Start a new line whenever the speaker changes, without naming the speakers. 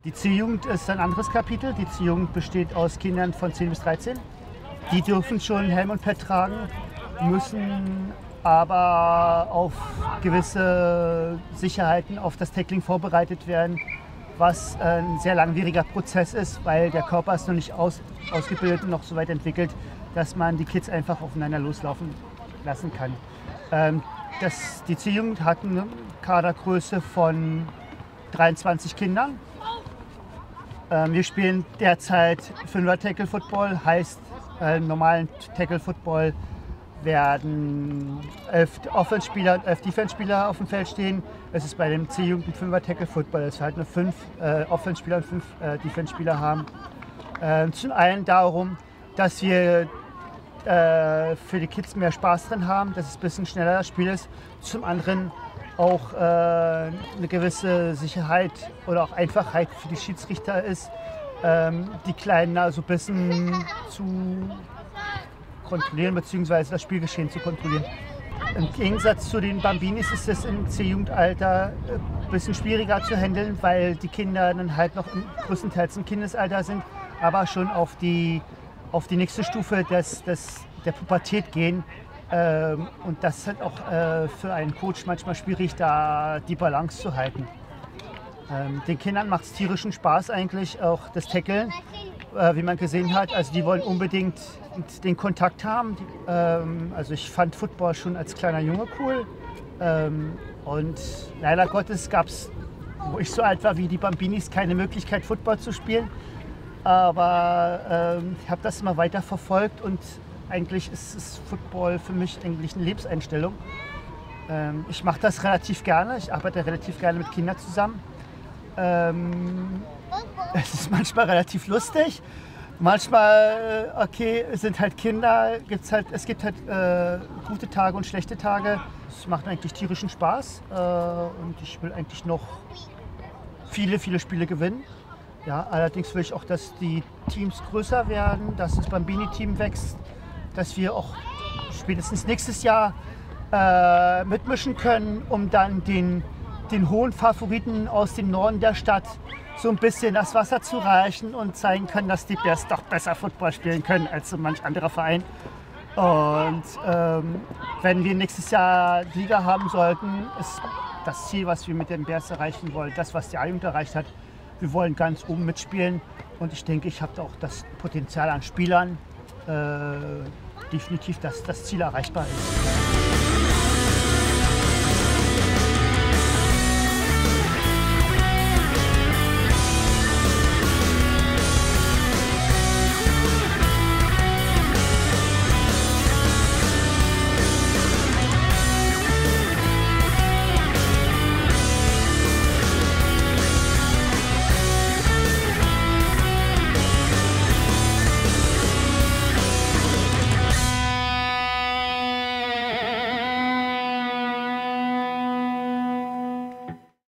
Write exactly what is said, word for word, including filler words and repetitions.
Die C-Jugend ist ein anderes Kapitel. Die C-Jugend besteht aus Kindern von zehn bis dreizehn. Die dürfen schon Helm und Pad tragen, müssen aber auf gewisse Sicherheiten auf das Tackling vorbereitet werden, was ein sehr langwieriger Prozess ist, weil der Körper ist noch nicht aus, ausgebildet und noch so weit entwickelt, dass man die Kids einfach aufeinander loslaufen lassen kann. Ähm, das, die C-Jugend hat eine Kadergröße von dreiundzwanzig Kindern. Ähm, wir spielen derzeit Fünfer-Tackle-Football, heißt äh, im normalen Tackle-Football werden elf Offense-Spieler und elf Defense-Spieler auf dem Feld stehen. Es ist bei dem C-Jugend ein Fünfer-Tackle-Football, dass wir halt nur fünf äh, Offense-Spieler und fünf äh, Defense-Spieler haben. Äh, zum einen darum, dass wir äh, für die Kids mehr Spaß drin haben, dass es ein bisschen schneller das Spiel ist. Zum anderen auch äh, eine gewisse Sicherheit oder auch Einfachheit für die Schiedsrichter ist, ähm, die Kleinen also ein bisschen zu kontrollieren bzw. das Spielgeschehen zu kontrollieren. Im Gegensatz zu den Bambinis ist es im C-Jugendalter ein bisschen schwieriger zu handeln, weil die Kinder dann halt noch größtenteils im Kindesalter sind, aber schon auf die, auf die nächste Stufe des, des, der Pubertät gehen. Ähm, und das ist halt auch äh, für einen Coach manchmal schwierig, da die Balance zu halten. Ähm, den Kindern macht es tierischen Spaß eigentlich, auch das Tackeln, äh, wie man gesehen hat. Also die wollen unbedingt den Kontakt haben. Die, ähm, also ich fand Football schon als kleiner Junge cool. Ähm, und leider Gottes gab es, wo ich so alt war wie die Bambinis, keine Möglichkeit, Football zu spielen. Aber ähm, ich habe das immer weiter verfolgt und eigentlich ist, ist Football für mich eigentlich eine Lebenseinstellung. Ähm, ich mache das relativ gerne. Ich arbeite relativ gerne mit Kindern zusammen. Ähm, es ist manchmal relativ lustig. Manchmal, okay, es sind halt Kinder. Gibt's halt, es gibt halt äh, gute Tage und schlechte Tage. Es macht eigentlich tierischen Spaß. Äh, und ich will eigentlich noch viele, viele Spiele gewinnen. Ja, allerdings will ich auch, dass die Teams größer werden, dass das Bambini-Team wächst, dass wir auch spätestens nächstes Jahr äh, mitmischen können, um dann den, den hohen Favoriten aus dem Norden der Stadt so ein bisschen das Wasser zu reichen und zeigen können, dass die Bears doch besser Football spielen können als so manch anderer Verein. Und ähm, wenn wir nächstes Jahr Liga haben sollten, ist das Ziel, was wir mit den Bears erreichen wollen, das, was die A-Jugend erreicht hat. Wir wollen ganz oben mitspielen und ich denke, ich habe auch das Potenzial an Spielern, äh, definitiv, dass das Ziel erreichbar ist.